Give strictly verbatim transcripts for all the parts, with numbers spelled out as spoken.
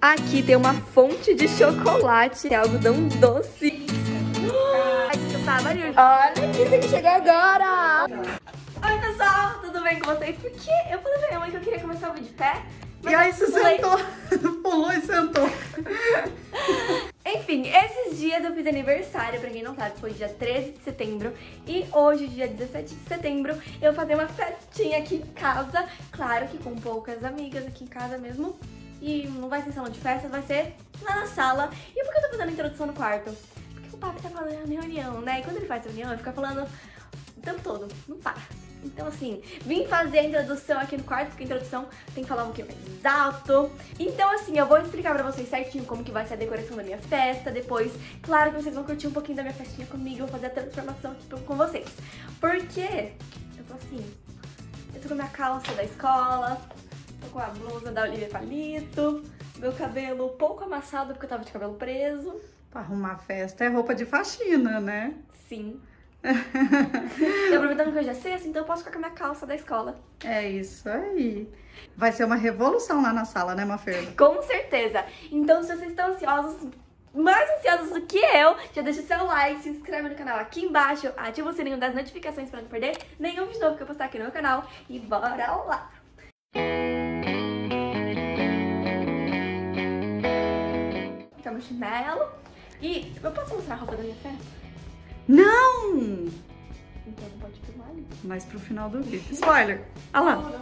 Aqui tem uma fonte de chocolate, é algodão doce. Olha quem que chegou agora! Oi pessoal, tudo bem com vocês? Porque eu falei pra minha mãe que eu queria começar o vídeo de pé. E aí você pulei. sentou, pulou e sentou. Enfim, esses dias eu fiz aniversário, pra quem não sabe, foi dia treze de setembro. E hoje, dia dezessete de setembro, eu vou fazer uma festinha aqui em casa. Claro que com poucas amigas aqui em casa mesmo. E não vai ser salão de festas, vai ser lá na sala. E por que eu tô fazendo a introdução no quarto? Porque o papi tá falando reunião, né? E quando ele faz reunião, ele fica falando o tempo todo, não para. Então assim, vim fazer a introdução aqui no quarto, porque a introdução tem que falar um pouquinho mais alto. Então assim, eu vou explicar pra vocês certinho como que vai ser a decoração da minha festa. Depois, claro que vocês vão curtir um pouquinho da minha festinha comigo, eu vou fazer a transformação aqui com vocês. Porque eu tô assim, eu tô com a minha calça da escola, tô com a blusa da Olivia Palito, meu cabelo um pouco amassado porque eu tava de cabelo preso. Pra arrumar festa é roupa de faxina, né? Sim. E aproveitando que hoje é sexta, então eu posso ficar com a minha calça da escola. É isso aí. Vai ser uma revolução lá na sala, né, Mafer? Com certeza. Então, se vocês estão ansiosos, mais ansiosos do que eu, já deixa o seu like, se inscreve no canal aqui embaixo, ativa o sininho das notificações pra não perder nenhum vídeo novo que eu postar aqui no meu canal. E bora lá! Então, meu chinelo. E eu posso mostrar a roupa da minha festa? Não! Então não pode filmar ali. Mas pro final do vídeo. Spoiler! Olha lá!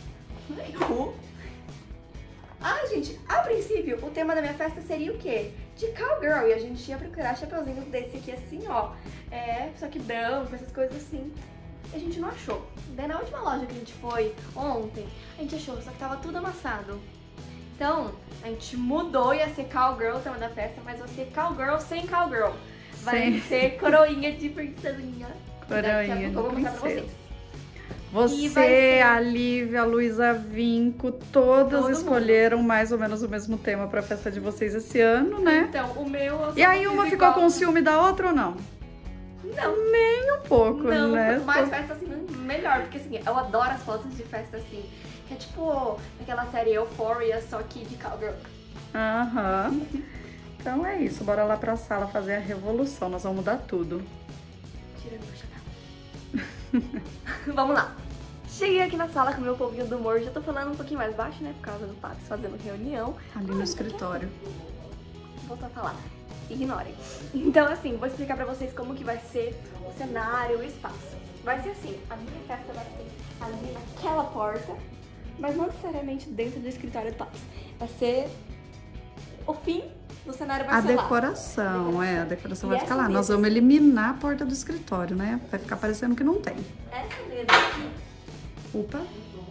Ah, gente, a princípio, o tema da minha festa seria o quê? De cowgirl. E a gente ia procurar chapeuzinhos desse aqui assim, ó. É, só que branco, essas coisas assim. E a gente não achou. Daí na última loja que a gente foi ontem, a gente achou, só que tava tudo amassado. Então, a gente mudou, ia ser cowgirl o tema da festa, mas vai ser cowgirl sem cowgirl. Vai Sim. ser coroinha de princesinha. Coroinha de vou mostrar pra vocês. Você, ser... a Lívia, a Luísa Vinco, todas Todo escolheram mundo. mais ou menos o mesmo tema pra festa de vocês esse ano, né? Então, o meu... E aí uma ficou igual. com ciúme da outra ou não? Não. Nem um pouco, não, né? Não, mais festa assim, melhor. Porque assim, eu adoro as fotos de festa assim. Que é tipo aquela série Euphoria, só que de cowgirl. Aham. Então é isso, bora lá pra sala fazer a revolução, nós vamos mudar tudo. Tirando meu chapéu. Vamos lá. Cheguei aqui na sala com o meu povinho do humor, já tô falando um pouquinho mais baixo, né, por causa do Papi fazendo reunião. Ali no escritório. Vou voltar a falar, ignorem. Então assim, vou explicar pra vocês como que vai ser o cenário, o espaço. Vai ser assim, a minha festa vai ser ali naquela porta, mas não necessariamente dentro do escritório do Papi. Vai ser o fim do cenário vai a ser decoração, lá. é, a decoração e vai ficar lá. Mesa? Nós vamos eliminar a porta do escritório, né? Vai ficar parecendo que não tem. Essa mesa aqui. Opa.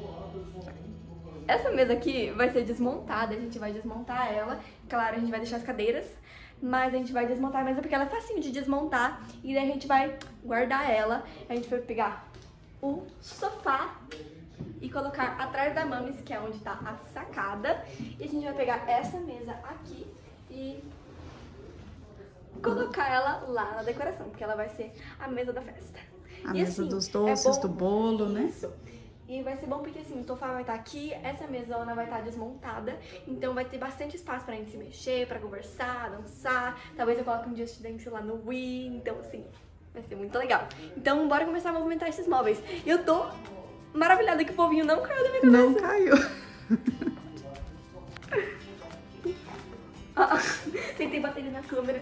Essa mesa aqui vai ser desmontada, a gente vai desmontar ela. Claro, a gente vai deixar as cadeiras, mas a gente vai desmontar a mesa porque ela é facinho de desmontar. E daí a gente vai guardar ela. A gente vai pegar o sofá e colocar atrás da mames, que é onde tá a sacada. E a gente vai pegar essa mesa aqui e colocar ela lá na decoração, porque ela vai ser a mesa da festa. A e mesa assim, dos doces, é bom... do bolo, né? Isso. E vai ser bom porque assim, o sofá vai estar aqui, essa mesona vai estar desmontada, então vai ter bastante espaço pra gente se mexer, pra conversar, dançar. Talvez eu coloque um Just Dance lá no Wii, então assim, vai ser muito legal. Então bora começar a movimentar esses móveis. E eu tô maravilhada que o povinho não caiu da minha cabeça. Não caiu. Ah, tentei bater ele na câmera.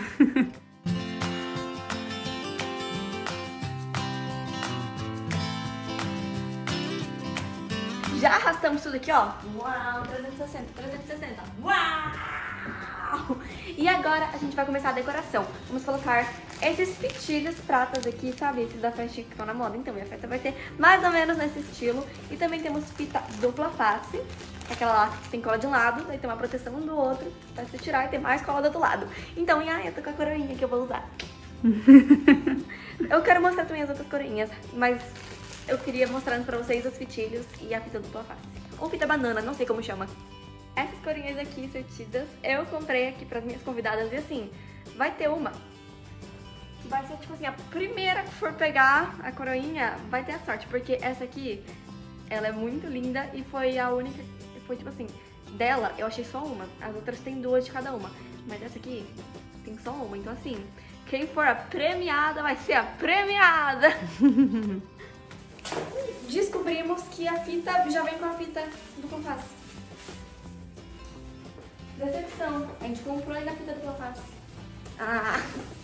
Já arrastamos tudo aqui, ó. Uau, trezentos e sessenta, trezentos e sessenta. Uau! E agora a gente vai começar a decoração. Vamos colocar esses fitilhos pratas aqui, sabe? Esses da festa que estão na moda. Então, minha festa vai ser mais ou menos nesse estilo. E também temos fita dupla face. Aquela lá que tem cola de um lado, aí tem uma proteção do outro, pra se tirar e ter mais cola do outro lado. Então, e aí, eu tô com a coroinha que eu vou usar. Eu quero mostrar também as outras coroinhas, mas eu queria mostrar pra vocês os fitilhos e a fita dupla face. Ou fita banana, não sei como chama. Essas corinhas aqui sortidas, eu comprei aqui pras minhas convidadas e assim, vai ter uma. Vai ser tipo assim, a primeira que for pegar a coroinha vai ter a sorte, porque essa aqui, ela é muito linda e foi a única, foi tipo assim, dela, eu achei só uma. As outras tem duas de cada uma. Mas essa aqui tem só uma. Então, assim, quem for a premiada vai ser a premiada. Descobrimos que a fita já vem com a fita do Compás. Decepção. A gente comprou ainda a fita do Compás. Ah!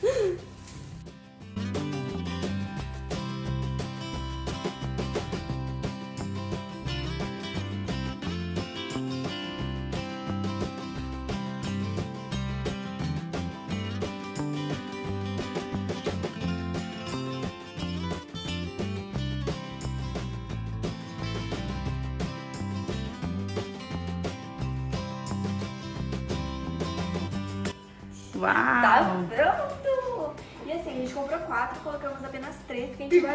Uau! Tá pronto! E assim, a gente comprou quatro, colocamos apenas três, porque a gente vai...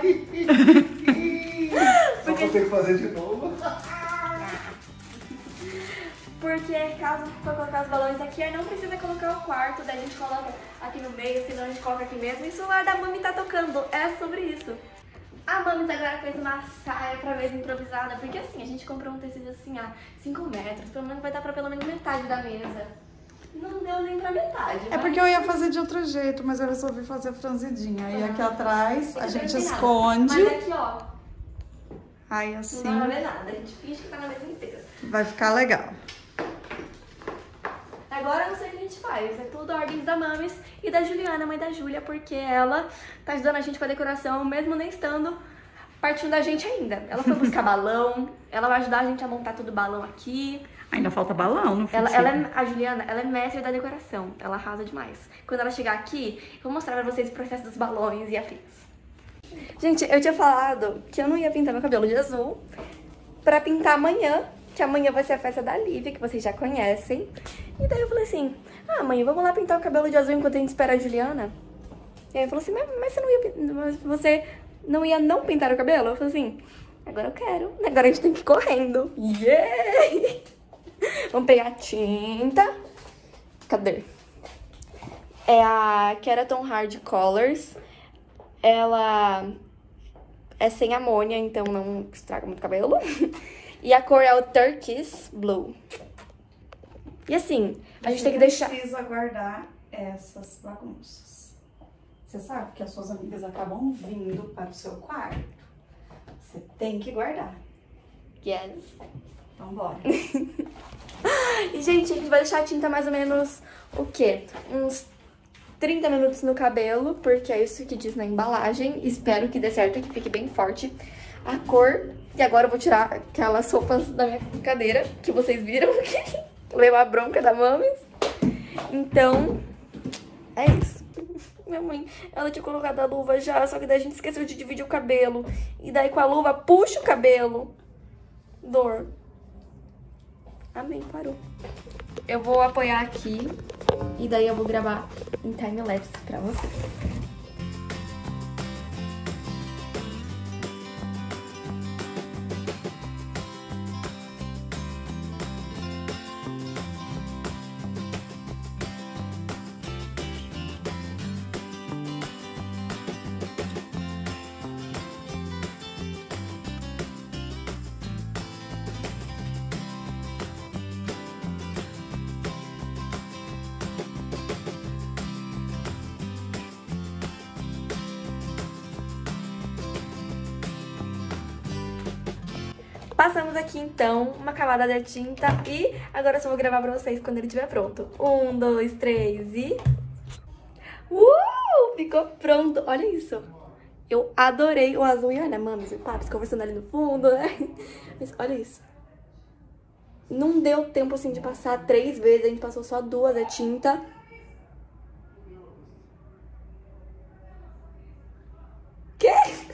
Só vou ter que fazer de novo. Porque caso for colocar os balões aqui, aí não precisa colocar o quarto, daí a gente coloca aqui no meio, senão a gente coloca aqui mesmo. E o celular da Mami tá tocando, é sobre isso. A Mami agora fez uma saia pra mesa improvisada, porque assim, a gente comprou um tecido assim, a cinco metros, pelo menos vai dar pra pelo menos metade da mesa. Não deu nem pra metade. É porque eu ia fazer de outro jeito, mas eu resolvi fazer franzidinha. Aí aqui atrás a gente esconde. Mas aqui, ó, aí assim não vai ver nada, a gente finge que tá na mesa inteira. vai ficar legal. Agora eu não sei o que a gente faz, é tudo ordens da Mamis e da Juliana, mãe da Júlia, porque ela tá ajudando a gente com a decoração, mesmo nem estando partindo da gente ainda. Ela foi buscar balão, ela vai ajudar a gente a montar todo o balão aqui. Ainda falta balão no Ela, ela é, a Juliana, ela é mestre da decoração, ela arrasa demais. Quando ela chegar aqui, eu vou mostrar pra vocês o processo dos balões e afins. Gente, eu tinha falado que eu não ia pintar meu cabelo de azul pra pintar amanhã, que amanhã vai ser a festa da Lívia, que vocês já conhecem. E daí eu falei assim, ah, mãe, vamos lá pintar o cabelo de azul enquanto a gente espera a Juliana? E aí ela falou assim, mas, mas você não ia você não ia não pintar o cabelo? Eu falei assim, agora eu quero, agora a gente tem que ir correndo. Yeah! Vamos pegar a tinta. Cadê? É a Keratin Hard Colors. Ela é sem amônia, então não estraga muito o cabelo. E a cor é o Turquoise Blue. E assim, a gente Você tem que deixar... precisa guardar essas bagunças. Você sabe que as suas amigas acabam vindo para o seu quarto. Você tem que guardar. Yes. Então bora. E, gente, a gente vai deixar a tinta mais ou menos, o quê? Uns trinta minutos no cabelo, porque é isso que diz na embalagem. Espero que dê certo, que fique bem forte a cor. E agora eu vou tirar aquelas roupas da minha cadeira, que vocês viram que levou a bronca da Mamis. Então, é isso. Minha mãe, ela tinha colocado a luva já, só que daí a gente esqueceu de dividir o cabelo. E daí com a luva, puxa o cabelo. Dor. Amém, parou. Eu vou apoiar aqui e daí eu vou gravar em time-lapse pra vocês. Passamos aqui, então, uma camada de tinta e agora eu só vou gravar pra vocês quando ele estiver pronto. Um, dois, três e... Uh! Ficou pronto! Olha isso! Eu adorei o azul e olha, mames e papis conversando ali no fundo, né? Mas olha isso. Não deu tempo, assim, de passar três vezes, a gente passou só duas a tinta. Quê?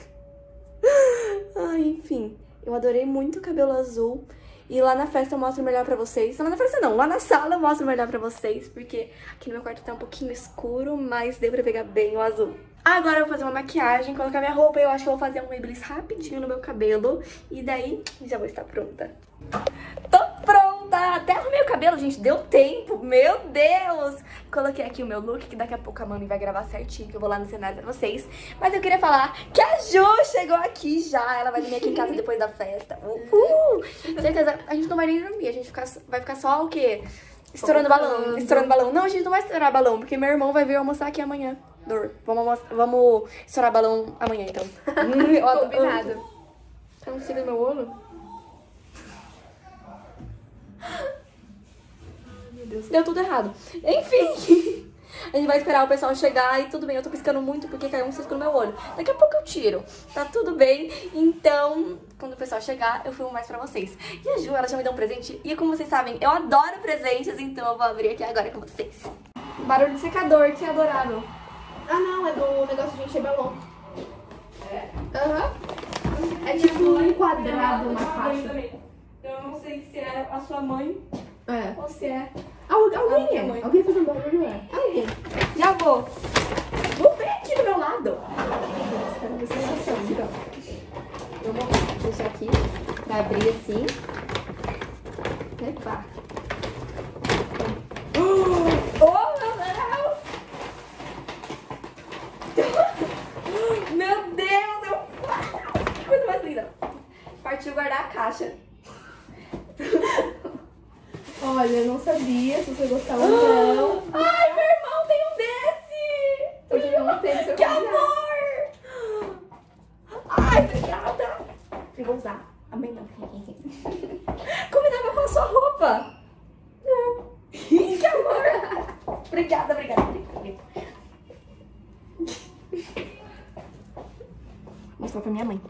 Ai, enfim... Eu adorei muito o cabelo azul. E lá na festa eu mostro melhor pra vocês. Não, na festa não, lá na sala eu mostro melhor pra vocês. Porque aqui no meu quarto tá um pouquinho escuro, mas deu pra pegar bem o azul. Agora eu vou fazer uma maquiagem, colocar minha roupa. Eu acho que eu vou fazer um babyliss rapidinho no meu cabelo. E daí já vou estar pronta. Tô pronta! Até arrumei o cabelo, gente, deu tempo. Meu Deus! Coloquei aqui o meu look, que daqui a pouco a Mami vai gravar certinho, que eu vou lá no cenário pra vocês. Mas eu queria falar que a Ju chegou aqui já. Ela vai dormir aqui em casa depois da festa. Uhul! Certeza, a gente não vai nem dormir. A gente fica, vai ficar só o quê? Estourando balão. Estourando balão. Não, a gente não vai estourar balão, porque meu irmão vai vir almoçar aqui amanhã. Dor. Vamos, vamos estourar balão amanhã, então. Combinado. Tá um cílio no meu olho? Meu Deus. Deu tudo errado. Enfim. A gente vai esperar o pessoal chegar e tudo bem. Eu tô piscando muito porque caiu um cisco no meu olho. Daqui a pouco eu tiro. Tá tudo bem. Então, quando o pessoal chegar, eu filmo mais pra vocês. E a Ju, ela já me deu um presente. E como vocês sabem, eu adoro presentes. Então eu vou abrir aqui agora com vocês. Barulho de secador, que adorável. Ah, não, é do negócio de encher balão. É? Aham. É tipo um quadrado na caixa. Eu não sei se é a sua mãe É. ou se é... Al- alguém minha é. mãe. Alguém fazendo barulho é. Alguém. Já vou. Vou ver aqui do meu lado. Espera ver se é sensação, então. Eu vou deixar aqui pra abrir assim. Epa. Oh, meu Deus! Meu Deus! Eu... Que coisa mais linda! Partiu guardar a caixa. Olha, eu não sabia se você gostava ou não. Ai, meu irmão tem um desse! Hoje eu não tenho seu Que convidado. amor! Ai, obrigada! Eu vou usar. Amém não. Combinava com a sua roupa! Não. Que amor! Obrigada, obrigada, obrigada. Vou mostrar pra minha mãe.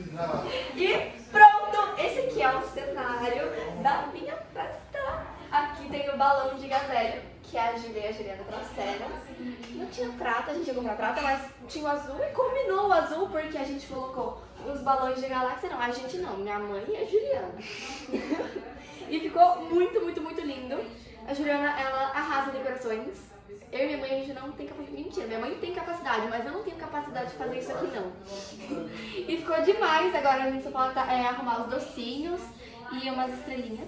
E pronto! Esse aqui é o cenário da minha festa. Aqui tem o balão de gazélio, que a Julia e a Juliana trouxeram. Não tinha prata, a gente ia comprar prata, mas tinha o azul e combinou o azul porque a gente colocou os balões de galáxia. Não, a gente não, minha mãe e a Juliana. E ficou muito, muito, muito lindo. A Juliana, ela arrasa decorações. Eu e minha mãe, a gente não tem capacidade. Mentira, minha mãe tem capacidade, mas eu não tenho capacidade de fazer isso aqui, não. E ficou demais. Agora a gente só falta é, arrumar os docinhos e umas estrelinhas.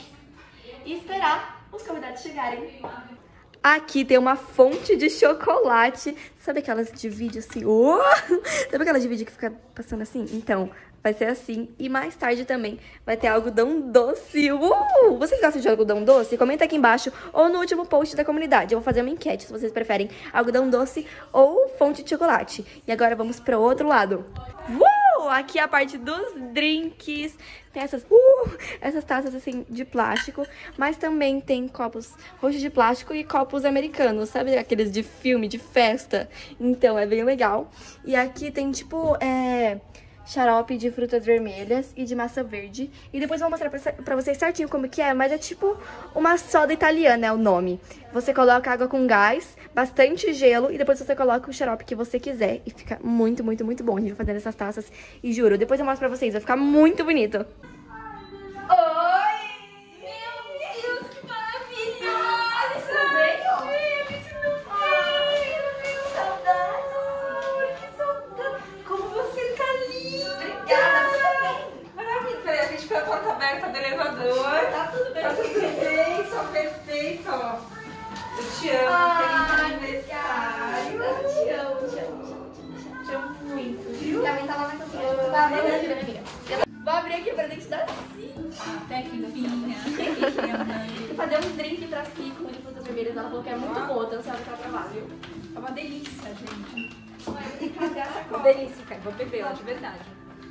E esperar os convidados chegarem. Aqui tem uma fonte de chocolate. Sabe aquelas de vídeo assim? Oh! Sabe aquelas de vídeo que fica passando assim? Então, vai ser assim. E mais tarde também vai ter algodão doce. Uh! Vocês gostam de algodão doce? Comenta aqui embaixo ou no último post da comunidade. Eu vou fazer uma enquete se vocês preferem algodão doce ou fonte de chocolate. E agora vamos para o outro lado. Uh! Aqui é a parte dos drinks. Tem essas, uh, essas taças assim de plástico, mas também tem copos roxos de plástico e copos americanos, sabe? Aqueles de filme, de festa. Então é bem legal. E aqui tem tipo, é... xarope de frutas vermelhas e de massa verde. E depois eu vou mostrar pra, pra vocês certinho como que é, mas é tipo uma soda italiana é o nome. Você coloca água com gás, bastante gelo e depois você coloca o xarope que você quiser. E fica muito, muito, muito bom. A gente vai fazendo essas taças e juro, depois eu mostro pra vocês, vai ficar muito bonito. Oi! Meu Deus, que maravilhoso! Tudo bem? Ai, eu tenho saudade. Que saudade. Como você tá linda. Obrigada, você Maravilha, peraí, a gente foi a porta aberta do elevador. tá tudo bem. Tá tudo bem, só perfeito. Eu te amo, Ai, feliz aniversário. obrigada. Te amo, te amo, te amo, te amo. Te amo muito, viu? E a minha tá lá na cozinha. Eu tava falando aqui da minha amiga. Vou abrir aqui o presente da Si. Até que finha. Vou fazer um drink pra Si com de frutas vermelhas. Ela falou que é muito boa, então você vai pra provar, viu? É uma delícia, gente. Delícia. Delícia, cara. Vou beber ela de verdade.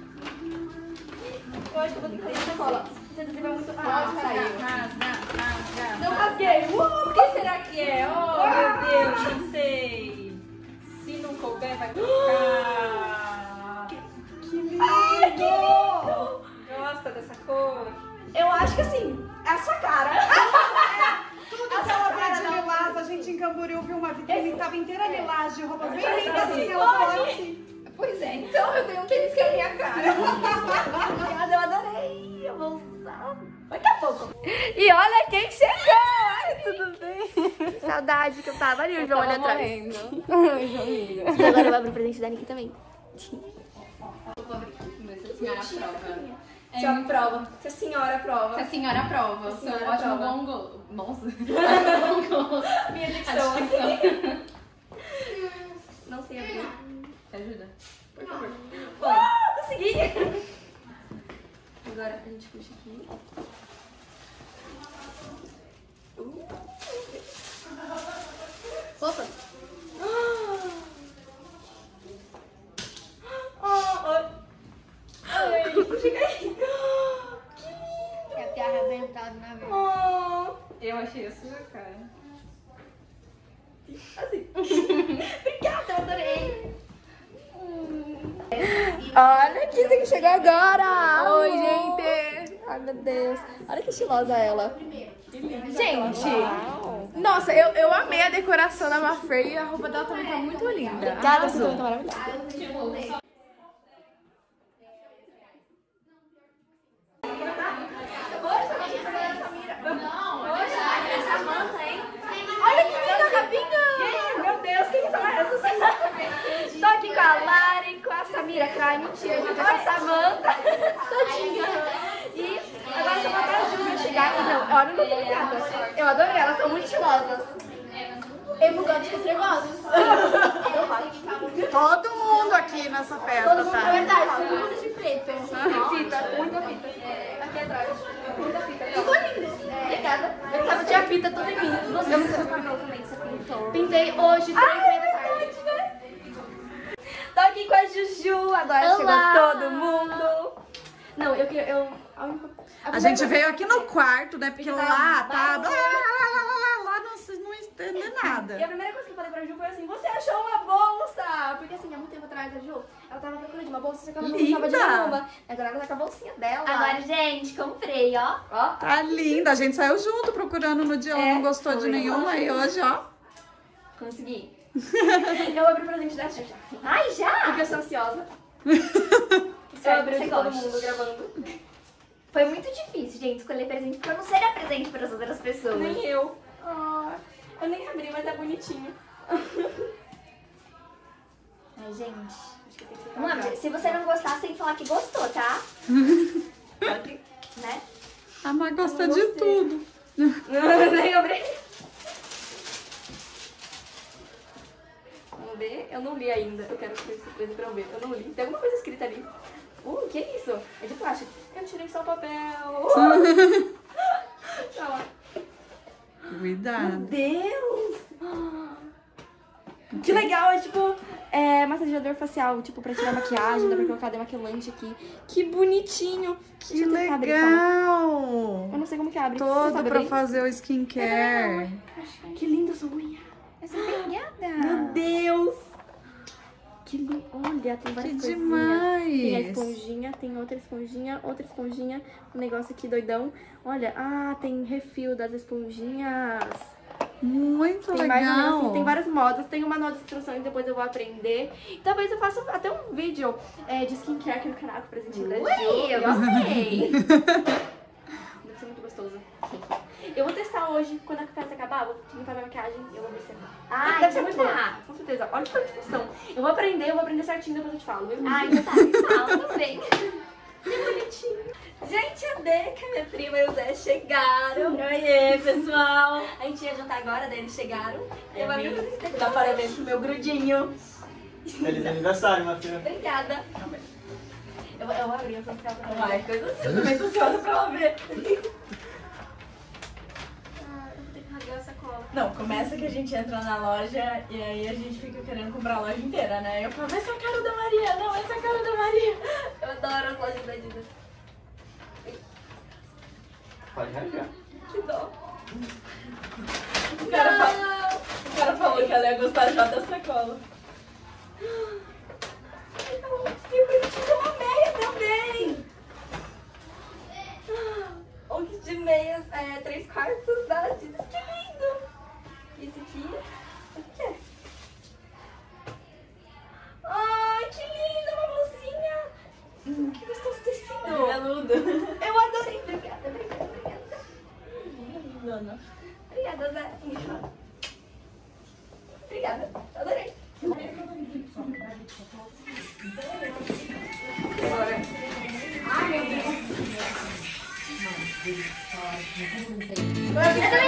Eu acho que eu vou ter que sair da sacola. Você vai muito... Pode Ah, rasgar. saiu. Rasga, rasga. Não rasguei. Uh! O que será que é? Oh, meu Deus, não sei. Se não couber, vai colocar. Que lindo! Ai, que lindo! Gosta dessa cor? Eu acho que assim, é a sua cara. Tudo aquela verde lilás, a gente em Camboriú viu uma vitrine que tava inteira lilás de roupas bem lindas assim, ela falou assim. Pois é, então eu tenho um tênis que é a minha cara. Obrigada, eu adorei. Eu vou usar daqui a pouco. E olha quem chegou! Ai, tudo bem? Que saudade que eu tava ali, o João ali atrás. E agora eu vou abrir o presente da Niki também. Vou abrir. Vamos ver se a senhora aprova. Se eu aprova. Se a senhora aprova. Se a senhora aprova. Se a senhora Sou ótimo aprova. bom gosto. Bons. Bom gosto. Minha dicção. A dicção. Não sei abrir. Me ajuda. Por favor. Oh, consegui! Agora a gente puxa aqui. Uh. Opa! Ai, puxa aqui. É porque arrebentado na vida. Oh. Eu achei a sua cara. Assim. Obrigada, eu adorei. Olha quem que chegou agora! Oi, gente! Ai, meu Deus. Olha que estilosa ela. Gente, nossa, eu, eu amei a decoração da Mafrey e a roupa dela também tá muito linda. Cara, você tá muito maravilhosa. Olha que linda, Capinha! Meu Deus, quem são essas? Tô aqui com a Lari, com a Samira Cry, mentira, gente, com a Samanta, todinha. E agora só falta a Ju pra chegar. E não, olha, eu não tô ligada. Eu adorei, elas são muito estilosas. Eu gosto de estremosos. Todo mundo aqui nessa festa, Todo mundo, é tá? verdade, todo mundo de preto. Fita, muita fita. Aqui atrás, muita fita. Ficou lindo. Obrigada. Eu tava, tinha fita toda em mim. Você não seu cabelo também, você pintou. Pintei hoje, três da tarde. Tô aqui com a Juju, agora Olá. chegou todo mundo. Não, eu queria. Eu, a única, A gente veio aqui no quarto, né? Porque Tá lá tá. barulho. Lá, lá, lá, lá, lá, lá não, vocês não entendem E nada. a primeira coisa que eu falei pra Ju foi assim: você achou uma bolsa? Porque assim, há muito tempo atrás, a Ju, ela tava procurando uma bolsa, só que ela não gostava de Linda. nenhuma. Agora ela tá com a bolsinha dela. Agora, gente, comprei, ó. Ó, Tá linda. A gente saiu junto procurando no dia, ela É, não gostou de foi. nenhuma. E hoje, ó. consegui. Eu abri o presente da Ju já. Ai, já? Porque eu sou ansiosa. Eu Eu abri você de todo gosta. mundo gravando. Foi muito difícil, gente, escolher presente, porque eu não sei dar presente para as outras pessoas. Nem eu. Ah, eu nem abri, mas é bonitinho. Ai, gente. Acho que tem que ser Vamos lá, se você não gostar, você tem que falar que gostou, tá? Pode. Né? A Má gosta Eu não de gostei. tudo. Nem abri. Vamos ver. Eu não li ainda. Eu quero ter surpresa pra eu ver. Eu não li. Tem alguma coisa escrita ali. Uh, que isso? É de plástico. Eu tirei só o papel. Uh! Tá lá. Meu Cuidado. Deus! Que legal, é tipo é, massageador facial, tipo, pra tirar maquiagem, dá pra colocar demaquilante aqui. Que bonitinho! Que Deixa eu tentar abrir, calma. legal. Eu não sei como que abre. Você Todo sabe pra abrir? fazer o skincare. Que linda sua unha! Essa pegada. Meu Deus! Que lindo! Olha, tem Que várias coisinhas. Tem a demais. esponjinha, tem outra esponjinha, outra esponjinha, um negócio aqui doidão. Olha, ah, tem refil das esponjinhas. Muito Tem mais um legal. negocinho, tem vários modos, tem uma nota de instrução e depois eu vou aprender. E talvez eu faça até um vídeo é, de skincare aqui no canal com presentinho da Ju. Ui, eu gostei. Deve ser muito gostoso. Eu vou testar hoje, quando a festa acabar, vou limpar minha maquiagem e eu vou ver se é bom. Ai, Deve ser então muito tá. bom, com certeza. Olha que discussão. Eu vou aprender, eu vou aprender certinho, depois eu te falo, viu? Ai, então tá, me fala também. Que bonitinho. Gente, a Deca, minha prima e o Zé chegaram. Oiê, pessoal. A gente ia jantar agora, daí eles chegaram. É Eu minha. amigo Dá parabéns pro meu grudinho. Feliz aniversário, minha filha. Obrigada. Eu, eu abri, eu tô ansiosa pra Vai. ver coisa assim. Eu também tô ansiosa pra ela ver. Ah, eu vou ter que rasgar a sacola. Não, começa que a gente entra na loja e aí a gente fica querendo comprar a loja inteira, né? Eu falo, essa é a cara da Maria, não, essa é a cara da Maria. Eu adoro as lojas da Adidas. Pode rasgar. Que dó. O cara, fa- o cara falou que ela ia gostar já da sacola. E o bonitinho de uma meia também. Um kit de meias, é, três quartos da Adidas. Que lindo. E esse aqui, o que é? Ai, que lindo, uma blusinha. Hum, que gostoso tecido. Veludo. Eu adorei. Obrigada, obrigada, obrigada. Dona. Obrigada, Zé. Obrigada, adorei. Agora. Ai, meu Deus. Eu também